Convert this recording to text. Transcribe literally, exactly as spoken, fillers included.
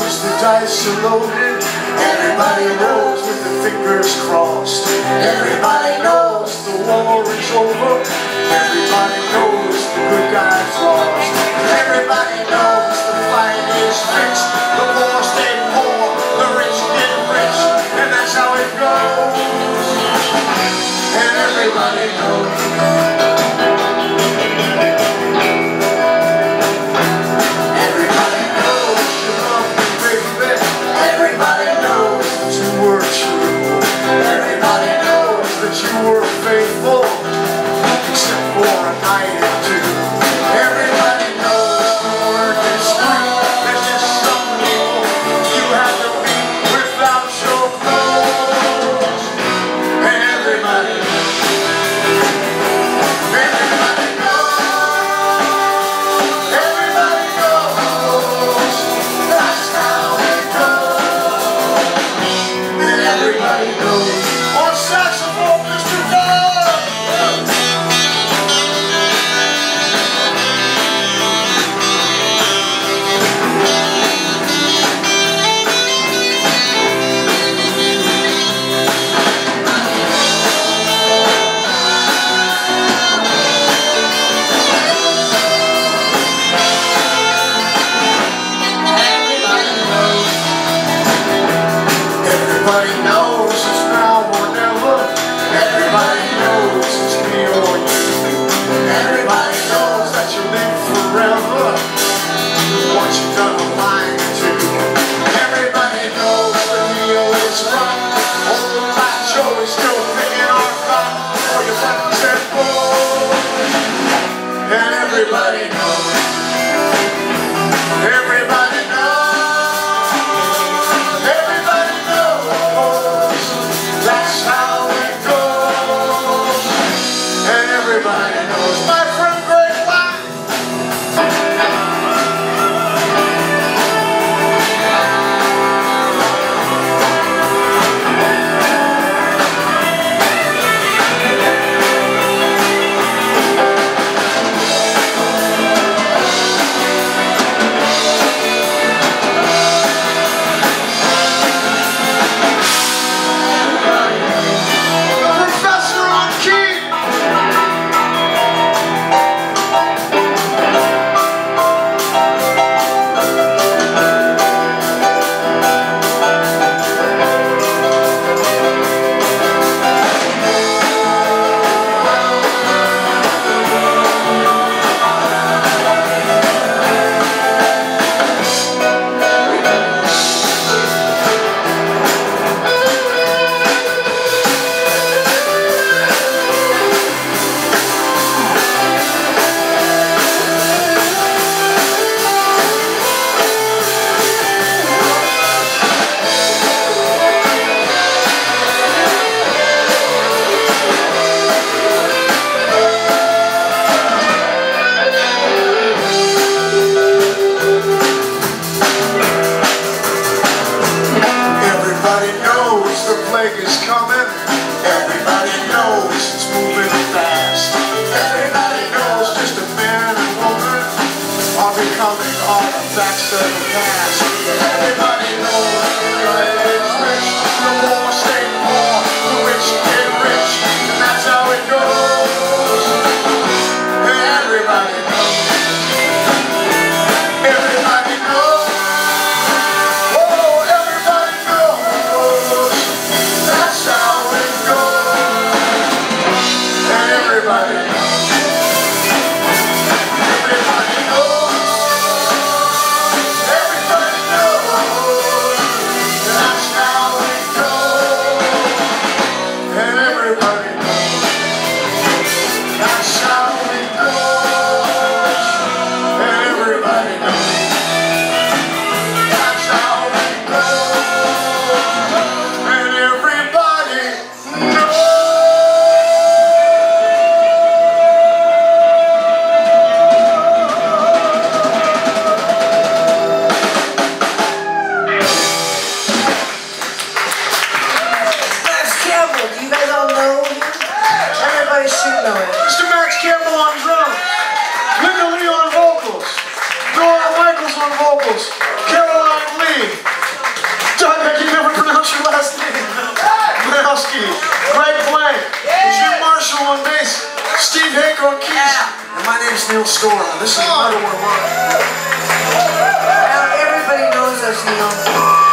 knows the dice are loaded. Everybody knows with the fingers crossed. Everybody knows the war is over. Everybody knows the good guys lost. Everybody knows the fight is fixed. The poor stay poor, the rich get rich, and that's how it goes. And everybody knows. Everybody knows you love me, baby. Everybody knows that you were true. Everybody knows that you were faithful, except for a night or two. Everybody knows the word is free. There's just some people you have to be without your clothes. And everybody knows. Everybody knows. Everybody knows. That's how it goes. And everybody knows. On saxophone, Mister Dog. Everybody knows it's now or never. Everybody knows it's me or you. Everybody knows that you live forever once you've done a line or two. Everybody knows the deal is rough. Old Black Joe is still picking our cotton for your buttons and bows. And everybody knows. Everybody knows. Everybody knows my friend Great Black. Is coming. Everybody knows it's moving fast. Everybody knows just a man and woman are becoming artifacts of the past. Everybody knows the right is rich, the poor stay poor, the rich get rich, and that's how it goes. And everybody knows. Everybody knows. Oh, everybody knows. That's how it goes. And everybody knows. Everybody knows. Everybody knows. That's how it goes. name's Neal Storme, and this is another one of mine. Now everybody knows us, Neal.